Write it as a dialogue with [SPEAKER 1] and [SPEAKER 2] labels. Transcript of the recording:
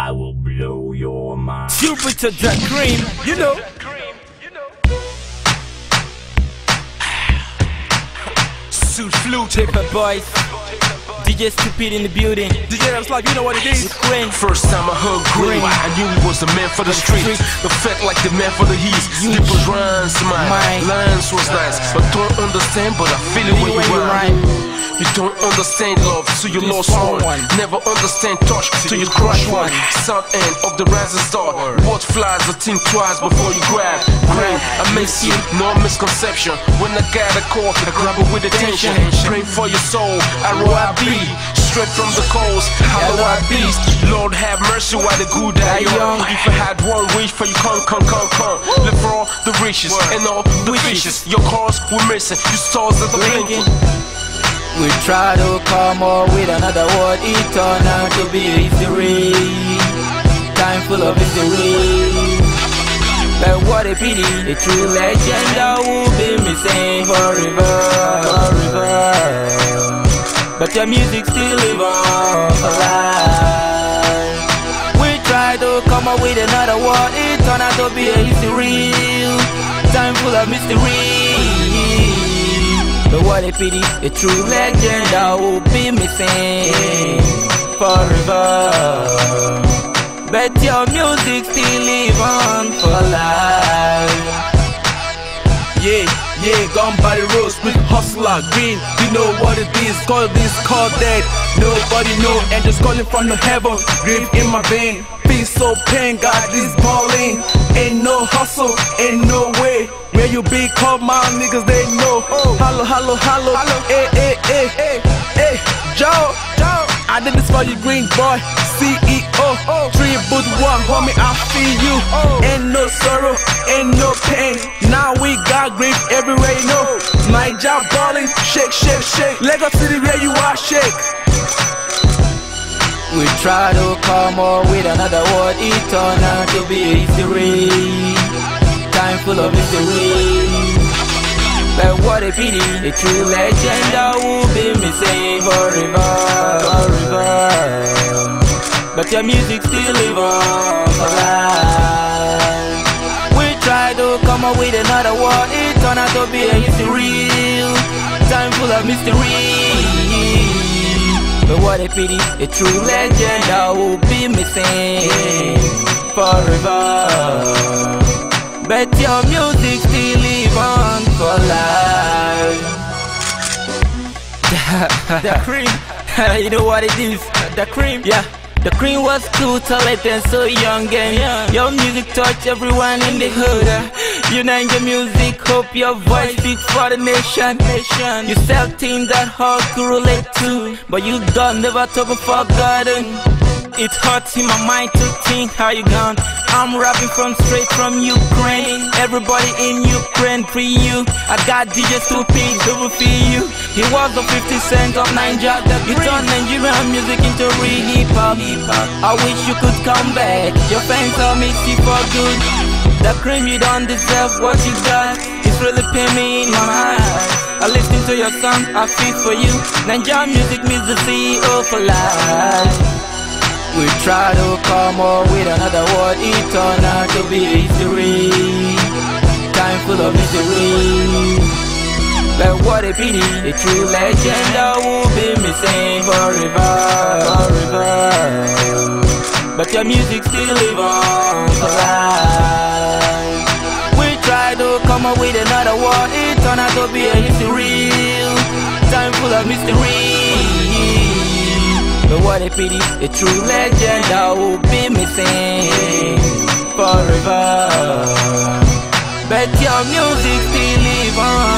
[SPEAKER 1] I will blow your mind.
[SPEAKER 2] Jupiter Dagrin, you know.
[SPEAKER 3] Sutflute,
[SPEAKER 2] PAPERBOYZ, DJ Stupid in the building.
[SPEAKER 3] DJ that's like, you know what it is.
[SPEAKER 2] Green.
[SPEAKER 3] First time I heard Green, I knew he was the man for the street. The fact like the man for the heat. Different rhymes, my lines was nice, but don't understand, but I feel it when you rhyme. You don't understand love, so you lost one. Never understand touch, till you crush one. South end of the rising star. What flies a think twice before you grab. Green, I miss you, no misconception. When I got a call, I grab it with attention. Praying for your soul, R.O.I.B. Straight from the coast, L.O.I.B. Lord have mercy while the good die young. If I had one wish for you, come. Live for all the riches and all the fishes. Your cars were missing, your stars are the blinking.
[SPEAKER 2] We try to come up with another word, it turned out to be history. Time full of history. But what a pity, a true legend that will be missing forever. But your music still live on alive. We try to come up with another word, it turned out to be a history. Time full of mystery. But what a pity, a true legend that will be missing forever. But your music still live on for life.
[SPEAKER 4] Yeah, gone by the road, street hustler, green. You know what it is, call this, call that. Nobody know, and just calling from the heaven. Green in my vein, feel so pain, got this balling. Ain't no hustle, ain't no way. Where you be, call my niggas, they know. Hello, hey, Joe. I did this for you, green boy, CEO. 3-1, homie, I feel you. Ain't no sorrow, ain't no pain. Now we got green everywhere you know. My job balling, shake. Lagos City, where you are, shake.
[SPEAKER 2] We try to come up with another word, it turned out to be history. Time full of mystery. But what a pity, a true legend that will be missing forever. But your music still live on alive. We try to come up with another word, it turned out to be a history. Time full of mystery. But what a pity, a true legend that will be missing forever. But your music still live on for life. Dagrin, you know what it is? Dagrin, yeah. Dagrin was cool, talented and so young, and your music touch everyone in the hood. Unite your music, hope your voice speaks for the nation. You sell things that hard to relate to, but you don't never talk and forgotten. It hurts in my mind to think how you gone. I'm rapping straight from Ukraine. Everybody in Ukraine free you. I got DJ Stupid who will feel you. He was the 50 Cent of Ninja. You turned Nigerian music into real hip-hop. I wish you could come back. Your fans are miss you for good. Dagrin, you don't deserve what you got. It's really pain me in my heart. I listen to your song, I feel for you. Nigerian music means the CEO for life. We try to come up with another word, it turned out to be history. Time full of mystery. But what a pity, a true legend that will be missing forever. But your music still live on for life. We try to come up with another word, it turned out to be a history. Time full of mystery. But what a pity, a true legend that will be missing forever. But your music still live on.